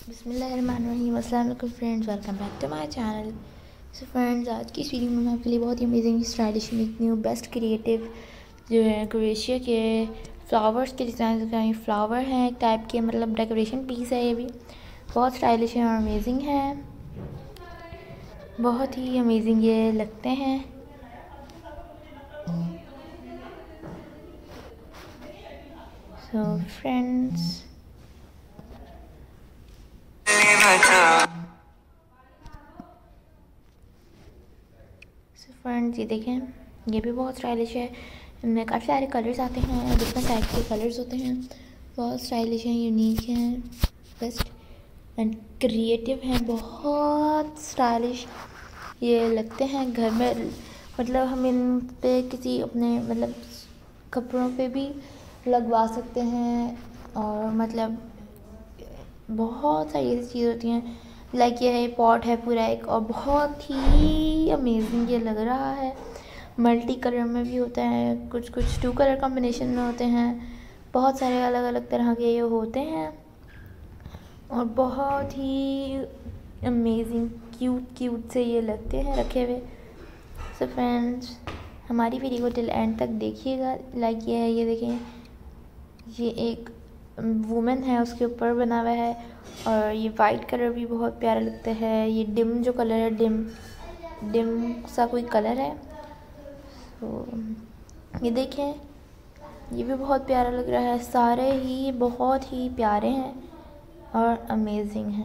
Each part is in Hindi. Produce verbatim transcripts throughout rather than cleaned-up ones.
बिस्मिल्लाहिर्रहमानिर्रहीम। अस्सलाम वालेकुम friends, welcome back to my channel. So friends, आज की इस वीडियो में मैं आपके लिए बहुत ही amazing stylish unique new best creative जो है क्रोएशिया के फ्लावर्स के डिज़ाइन का ये फ्लावर हैं एक टाइप के, मतलब डेकोरेशन पीस है। ये भी बहुत स्टाइलिश है और अमेजिंग है, बहुत ही अमेजिंग ये लगते हैं। सो फ्रेंड्स, सो फ्रेंड्स ये देखें, ये भी बहुत स्टाइलिश है। इनमें काफ़ी सारे कलर्स आते हैं, डिफरेंट टाइप के कलर्स होते हैं, बहुत स्टाइलिश हैं, यूनिक हैं, बेस्ट एंड क्रिएटिव हैं, बहुत स्टाइलिश ये लगते हैं। घर में मतलब हम इन पे किसी अपने मतलब कपड़ों पे भी लगवा सकते हैं, और मतलब बहुत सारी ऐसी चीज़ होती हैं। लाइक ये है पॉट है पूरा एक, और बहुत ही अमेजिंग ये लग रहा है। मल्टी कलर में भी होता है, कुछ कुछ टू कलर कॉम्बिनेशन में होते हैं, बहुत सारे अलग अलग तरह के ये होते हैं, और बहुत ही अमेजिंग क्यूट क्यूट से ये लगते हैं रखे हुए। सो फ्रेंड्स, हमारी वीडियो को टिल एंड तक देखिएगा। लाइक ये है, ये देखें, ये एक वुमेन है, उसके ऊपर बना हुआ है, और ये वाइट कलर भी बहुत प्यारा लगता है। ये डिम जो कलर है, डिम डिम सा कोई कलर है। तो ये देखें, ये भी बहुत प्यारा लग रहा है। सारे ही बहुत ही प्यारे हैं और अमेजिंग हैं।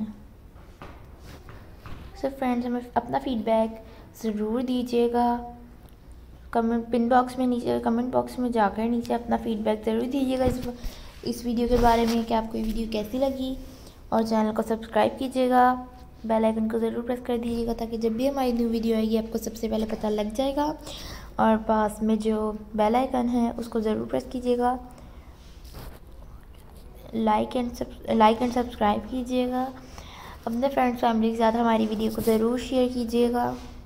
सो फ्रेंड्स, हमें अपना फीडबैक ज़रूर दीजिएगा कमेंट पिन बॉक्स में, नीचे कमेंट बॉक्स में जाकर नीचे अपना फीडबैक ज़रूर दीजिएगा इस इस वीडियो के बारे में कि आपको ये वीडियो कैसी लगी, और चैनल को सब्सक्राइब कीजिएगा, बेल आइकन को ज़रूर प्रेस कर दीजिएगा ताकि जब भी हमारी न्यू वीडियो आएगी आपको सबसे पहले पता लग जाएगा। और पास में जो बेल आइकन है उसको ज़रूर प्रेस कीजिएगा, like and like and subscribe कीजिएगा। अपने फ्रेंड्स फैमिली के साथ हमारी वीडियो को ज़रूर शेयर कीजिएगा,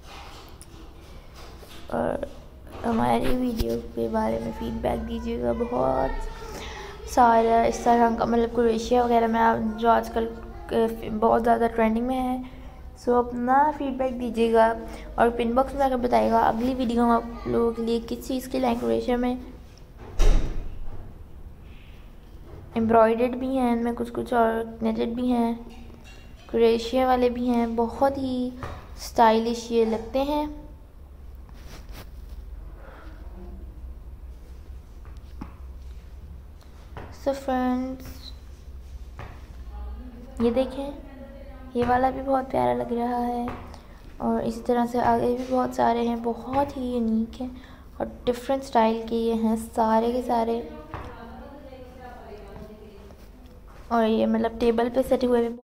और हमारी वीडियो के बारे में फ़ीडबैक दीजिएगा। बहुत सारा इस तरह का मतलब क्रोएशिया वगैरह में आप जो आजकल बहुत ज़्यादा ट्रेंडिंग में है, सो अपना फीडबैक दीजिएगा और पिन बॉक्स में आकर बताइएगा अगली वीडियो हम आप लोगों के लिए किस चीज़ के लिए क्रोएशिया में एम्ब्रॉयडर्ड भी हैं, इनमें कुछ कुछ और नेटेड भी हैं, क्रोएशिया वाले भी हैं, बहुत ही स्टाइलिश ये लगते हैं। सो फ्रेंड्स, ये देखें, ये वाला भी बहुत प्यारा लग रहा है, और इसी तरह से आगे भी बहुत सारे हैं, बहुत ही यूनिक हैं और डिफरेंट स्टाइल के ये हैं सारे के सारे। और ये मतलब टेबल पे सेट हुए